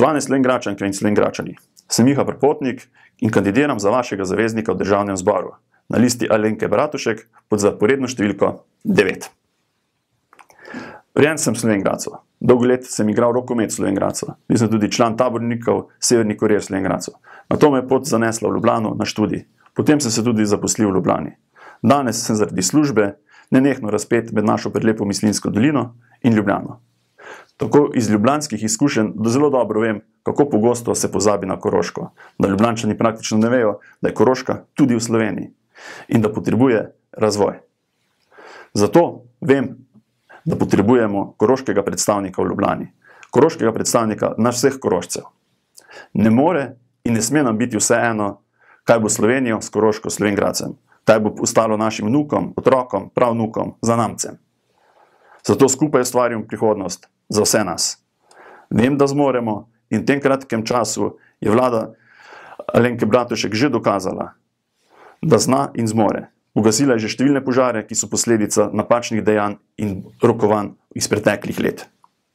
Spoštovane Slovenjgračanke in Slovenjgračani, sem Miha Prepotnik in kandidiram za vašega zaveznika v Državnem zboru na listi Alenke Bratušek pod zaporedno številko 9. Rojen sem v Slovenj Gradcu. Dolgo let sem igral rokomet v Slovenj Gradcu. Bil sem tudi član tabornikov Severni Kurir v Slovenj Gradcu. Nato me je pot zanesla v Ljubljano na študij. Potem sem se tudi zaposlil v Ljubljani. Danes sem zaradi službe nenehno razpet med našo prelepo Mislinjsko dolino in Ljubljano. Tako iz ljubljanskih izkušenj zelo dobro vem, kako pogosto se pozabi na Koroško, da Ljubljančani praktično ne vejo, da je Koroška tudi v Sloveniji in da potrebuje razvoj. Zato vem, da potrebujemo koroškega predstavnika v Ljubljani, koroškega predstavnika nas vseh Korošcev. Ne more in ne sme nam biti vseeno, kaj bo Slovenijo s Koroško Slovenj Gradcem, kaj bo ostalo našim vnukom, otrokom, pravnukom, zanamcem. Zato skupaj ustvarjamo prihodnost za vse nas. Vem, da zmoremo in v tem kratkem času je vlada Alenke Bratušek že dokazala, da zna in zmore. Ugasila je že številne požare, ki so posledica napačnih dejanj in rokovanj iz preteklih let.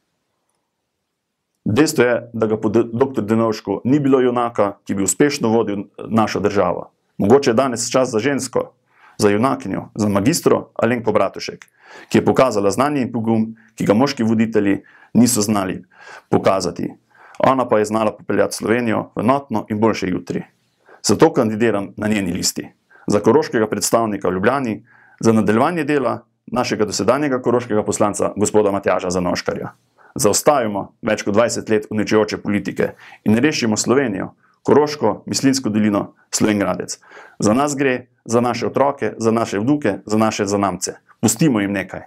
Dejstvo je, da ga po dr. Drnovšku ni bilo junaka, ki bi uspešno vodil našo državo. Mogoče je danes čas za žensko, za junakinjo, za magistro Alenko Bratušek, ki je pokazala znanje in pogum, ki ga moški voditelji niso znali pokazati. Ona pa je znala popeljati Slovenijo v enotno in boljše jutri. Zato kandidiram na njeni listi. Za koroškega predstavnika v Ljubljani, za nadaljevanje dela našega dosedanjega koroškega poslanca, gospoda Matjaža Zanoškarja. Zaostajamo več kot 20 let uničujoče politike in rešimo Slovenijo, Koroško, Mislinjsko dolino, Slovenj Gradec. Za nas gre, za naše otroke, za naše vnuke, za naše zanamce. Pustimo jim nekaj.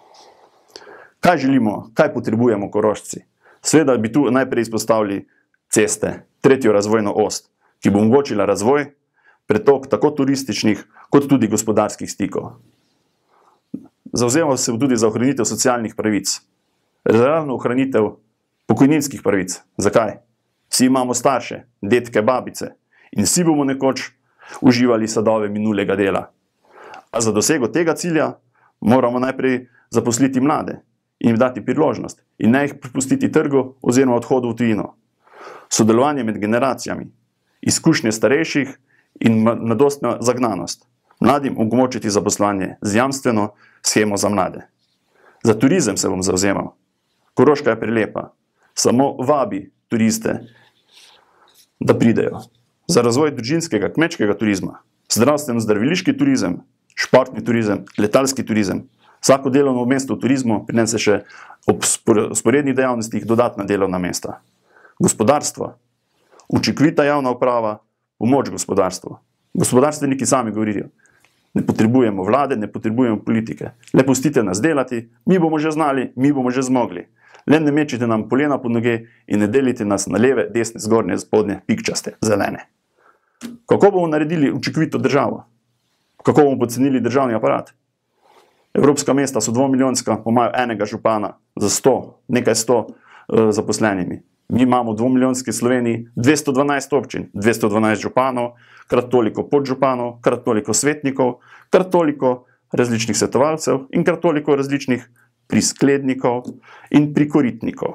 Kaj želimo, kaj potrebujemo Korošci? Seveda bi tu najprej izpostavili ceste, tretjo razvojno os, ki bo omogočila razvoj, pretok tako turističnih kot tudi gospodarskih stikov. Zavzemamo se tudi za ohranitev socialnih pravic, rezervno ohranitev pokojninskih pravic. Zakaj? Vsi imamo starše, detke, babice in vsi bomo nekoč uživali sadove minulega dela. A za dosego tega cilja moramo najprej zaposliti mlade in jim dati priložnost in ne jih prepustiti trgu oziroma odhodu v tujino. Sodelovanje med generacijami, izkušnje starejših in mladostna zagnanost. Mladim omogočiti zaposlovanje z jamstveno shemo za mlade. Za turizem se bom zavzemal. Koroška je prelepa. Samo vabi turiste, da pridejo. Za razvoj družinskega, kmečkega turizma, zdravstveno-zdraviliški turizem, športni turizem, letalski turizem. Vsako delovno mesto v turizmu prinese še ob sporednih dejavnostih dodatna delovna mesta. Gospodarstvo, učinkovita javna uprava, pomoč gospodarstvu. Gospodarstveniki sami govorijo, ne potrebujemo vlade, ne potrebujemo politike. Le pustite nas delati, mi bomo že znali, mi bomo že zmogli. Le ne mečite nam polena pod noge in ne delite nas na leve, desne, zgornje, spodnje, pikčaste, zelene. Kako bomo naredili učinkovito državo? Kako bomo pocenili državni aparat? Evropska mesta so 2-milijonska, imajo enega župana za 100, nekaj 100 zaposlenimi. Mi imamo v 2-milijonski Sloveniji 212 občin, 212 županov, krat toliko podžupanov, krat toliko svetnikov, krat toliko različnih svetovalcev in krat toliko različnih prisklednikov in prikoritnikov.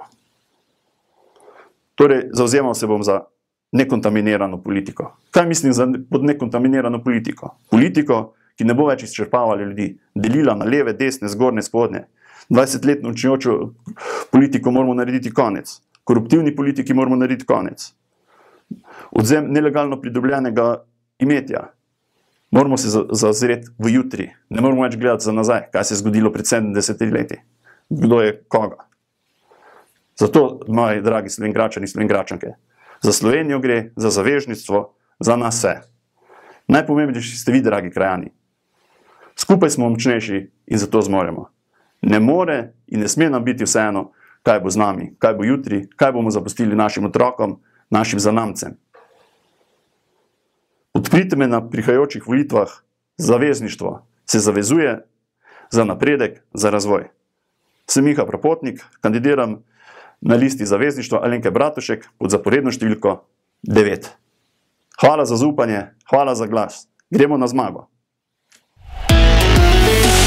Torej, zavzemal se bom za nekontaminirano politiko. Kaj mislim pod nekontaminirano politiko? Politiko, ki ne bo več izčrpavala ljudi, delila na leve, desne, zgornje, spodnje. 20-letno učinjočo politiko moramo narediti konec. Koruptivni politiki moramo narediti konec. Odzem nelegalno pridobljenega imetja. Moramo se zazreti v jutri. Ne moramo več gledati za nazaj, kaj se je zgodilo pred 70 leti. Kdo je koga. Zato, moji dragi Slovenjgračani in Slovenjgračanke, za Slovenijo gre, za zavezništvo, za nas vse. Najpomembnejši ste vi, dragi krajani. Skupaj smo močnejši in zato zmoremo. Ne more in ne sme nam biti vseeno, kaj bo z nami, kaj bo jutri, kaj bomo zapustili našim otrokom, našim zanamcem. Podprite me na prihajajočih volitvah. Zavezništvo se zavezuje za napredek, za razvoj. Sem Miha Prepotnik, kandidiram na listi Zavezništva Alenke Bratušek pod zaporedno številko 9. Hvala za zaupanje, hvala za glas. Gremo na zmago.